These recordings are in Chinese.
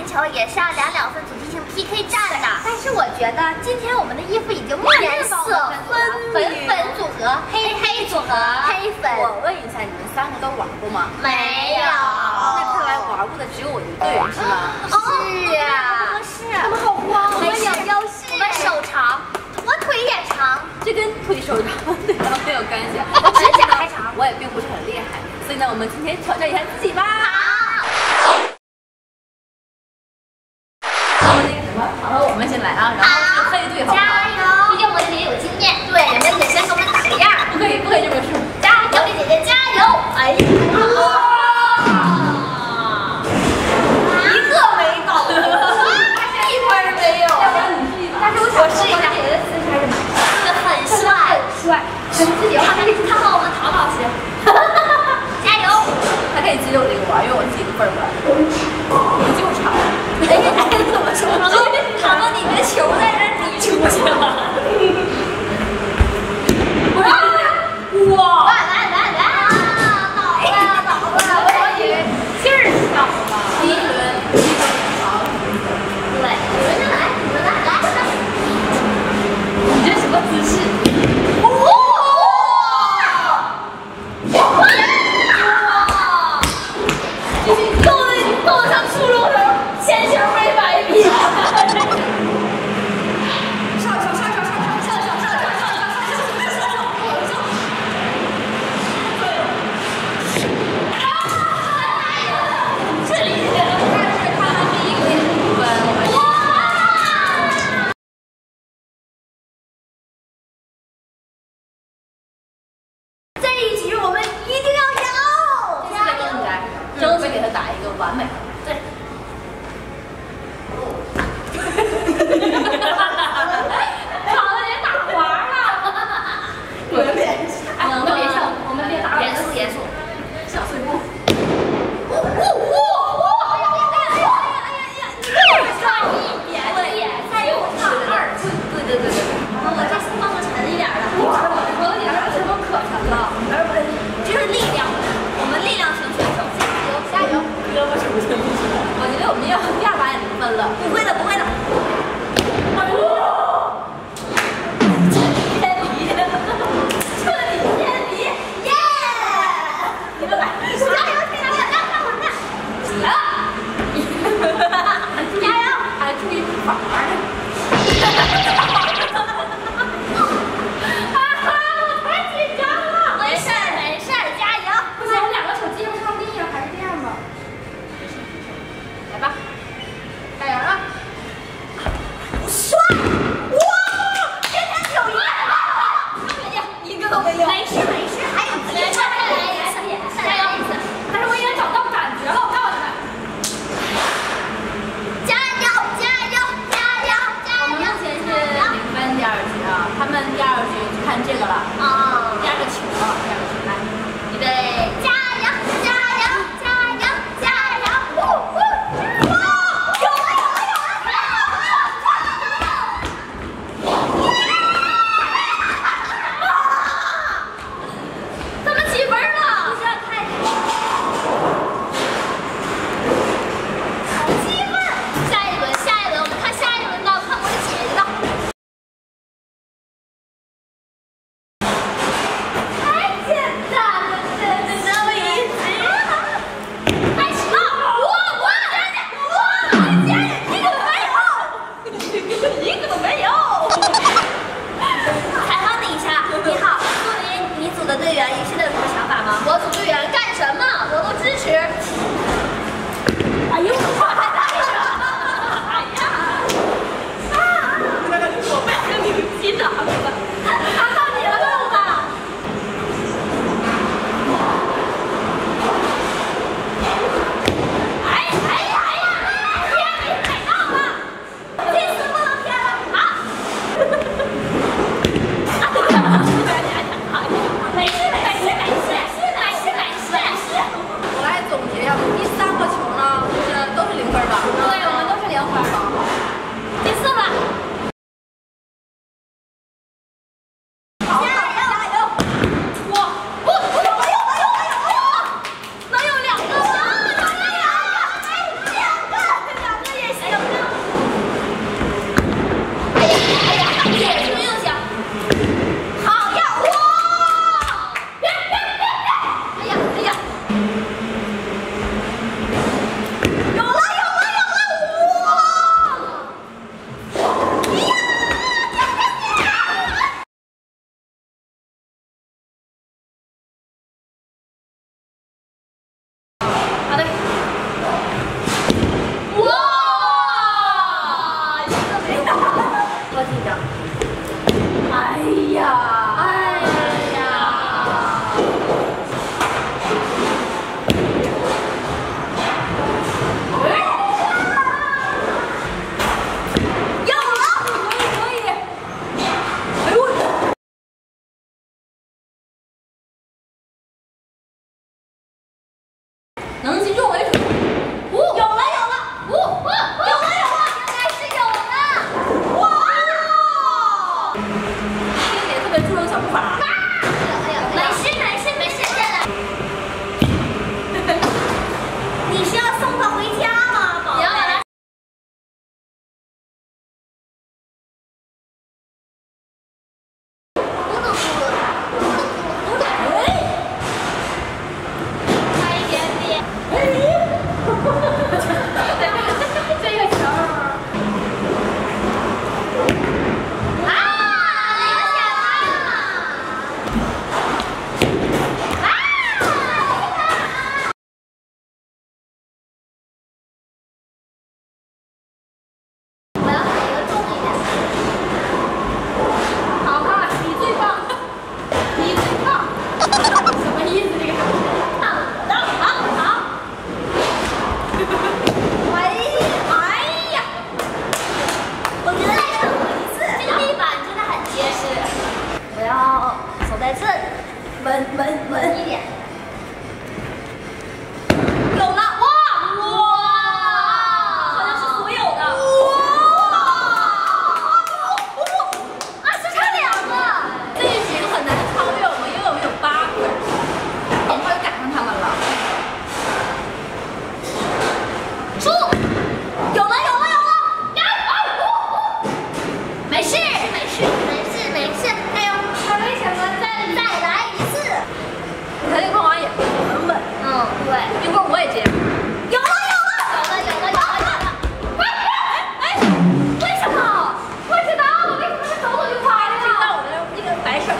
球也是要2分组进行 PK 战的。但是我觉得今天我们的衣服已经颜色粉组合、黑组合、黑粉。 我问一下，你们3个都玩过吗？ 没有。 那看来玩过的只有我一个人是吗？ 是啊，是。我们好慌，我们有优势。我们手长，我腿也长。 这跟腿手长没有关系。 指甲还长， 我也并不是很厉害，所以呢，我们今天挑战一下自己吧。好了，我们先来啊，然后是配对，好不好？ 加油！毕竟我们也有经验，对，人家也先给我们打个样。 不可以这么说。 加油，丽姐姐加油！哎呀，一个没搞，1分没有。 要不然你试一把。 但是我试一下，我觉得姿势还是蛮很帅，自己看看我们淘淘去。加油！ 还可以接着我这个玩，因为我自己分不来，你就长。哎，怎么说？ 糖糖，你的球在这儿，你出去了。哇！倒了！我以为劲儿倒了。 第一轮， 对，你们来。 你这什么姿势？ 够得上初中生铅球杯摆比。 争取给他打一个完美。 对。好了，别打滑了。 我们别笑， 我们别打。严肃。 小碎步。对。 我这次放的沉一点的。我的脸上什么可沉了？就是力量，我们力量型选手，加油！ 胳膊是不是？我觉得我们要第2把也能分了。 不会的。彻底偏离，耶！你们来，加油！来了！加油！ 还注意反儿呢。 没事，还有机会，加油！但是我已经找到感觉了，我告诉你们，加油！ 我们目前是0分第2局啊，他们第2局看这个了啊，第2个球了，来，预备， 加油！ 有了！没事，还有，还为什么再来一次？ 他这个方法也很稳。 嗯，对， 一会儿我也接。 有了！哎，为什么？不知道，为什么是走就垮了？ 听到我的那个摆手。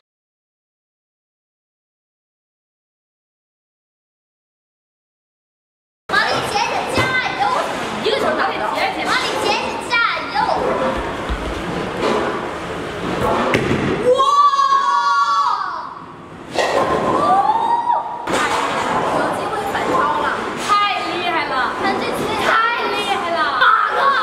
马丽姐姐加油！ 一个球打不到。 马丽姐姐加油！ 有机会反超了，太厉害了！看这次太厉害了，8个。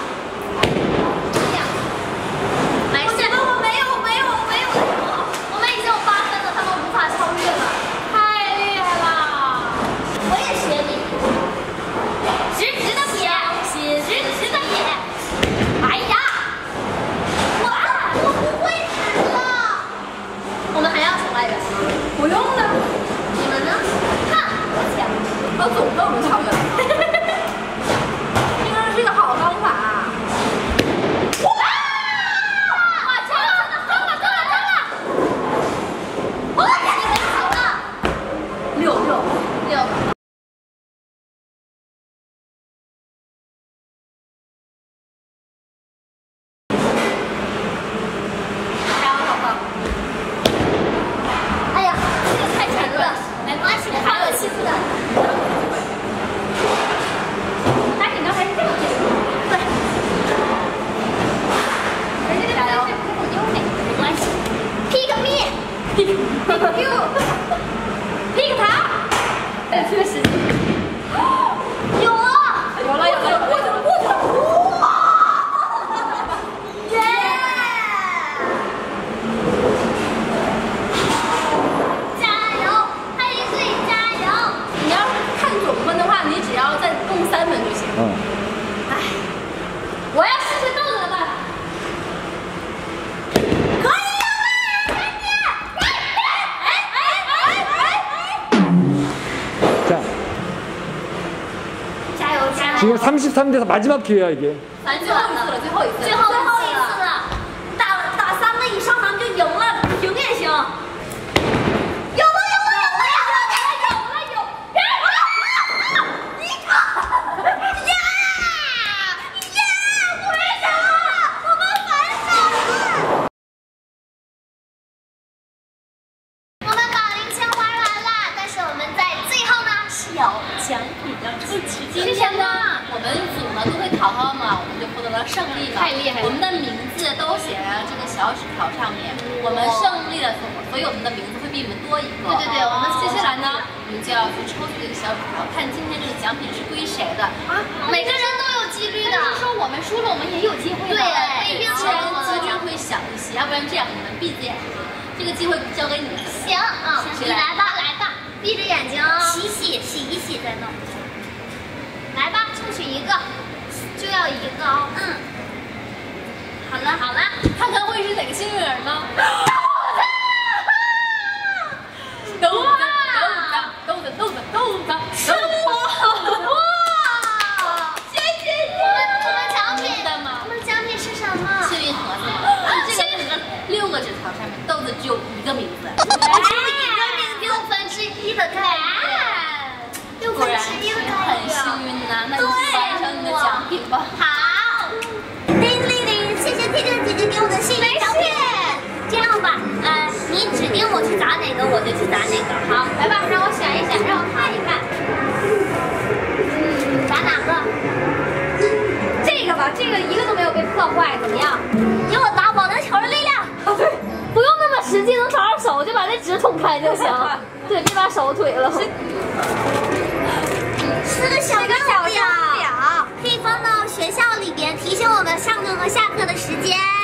没事，我没有，我们已经有8分了，他们无法超越了， 太厉害了！ 我也学你，直的撇，直的撇。哎呀，我不会指了。我们还要什么来着？ 不用了， 你们呢？看，我讲， 我总都能超越了。这个是一个好方法。 pick 他， 这个时间有了，耶！加油，黑队加油！ 你要看总分的话，你只要再动3分就行。哎，我要试试豆子的办法。 可以了， 지금 33대 마지막 기회야 이게. 最后一次了， 打3个以上咱们就赢了，赢也行。有了！一个！耶！为什么？我们反手了！我们把0钱玩完了，但是我们在最后呢是有奖品要抽取。 今天呢，我们组呢都会考好嘛，我们就获得了胜利嘛。太厉害了！我们的名字都写在这个小纸条上面，我们胜利了，所以我们的名字会比你们多一个。 对，我们接下来呢，我们就要去抽取这个小纸条，看今天这个奖品是归谁的啊？ 每个人都有几率的。 说我们输了，我们也有机会的。 对，不一定虽然机率会小一些，要不然这样你们闭着眼睛，这个机会交给你们。 行，你来吧，闭着眼睛，洗一洗再弄。来吧，抽取一个，就要一个哦。好了， 看看会是哪个幸运儿呢？豆子， 是我！哇，谢谢你！我们奖品是什么？ 幸运盒子。这个6个纸条上面，豆子只有1个名字。 6分之1的概率。 果然是很幸运呐，那就完成你的奖品吧。 好，叮，谢谢天天姐姐给我的幸运奖品。这样吧，你指定我去砸哪个，我就去砸哪个。好，来吧，让我选一选，让我看一看。砸哪个？ 这个吧，这个一个都没有被破坏，怎么样？ 给我打保龄球的力量。 对，不用那么使劲，能找着手就把那纸捅开就行。对，别把手腿了。 是个小表，可以放到学校里边，提醒我们上课和下课的时间。